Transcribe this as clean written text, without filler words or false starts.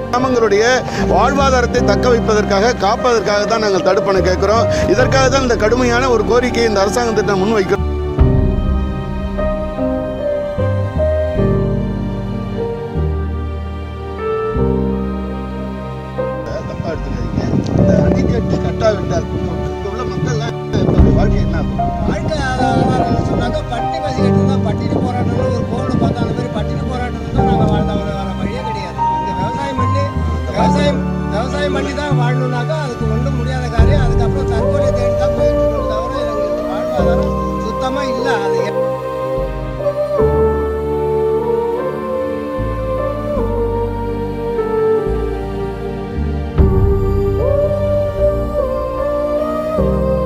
கிராமங்களுடைய வாழ்வாதாரத்தை தக்க வைப்பதற்காக காப்பதற்காக தான் நாங்கள் தடுப்பணை கேட்கிறோம். இதற்காக தான் இந்த கடுமையான ஒரு கோரிக்கையை இந்த அரசாங்கத்திட்ட முன்வைக்கிறோம். கட்டாவிட்டால் உள்ள மக்கள்லாம் வாழ்க்கை என்ன வாழ்க்கை சொன்னாக்கா பட்டி பசி கட்டு தான் பட்டினி போராட்டம்னு ஒரு போர்டு பார்த்தா அந்த மாதிரி பட்டினி போராட்டம் தான் நாங்கள் வாழ்ந்த வர வழியே கிடையாது. இந்த விவசாயம் பண்ணி தான் வாழணுன்னாக்கா அதுக்கு ஒன்றும் முடியாத காரியம். அதுக்கப்புறம் தற்கொலை தேடி தான் போயிட்டு இருக்கோம் தவிர எங்களுக்கு வாழ்வாதாரம் சுத்தமாக இல்லை. அது you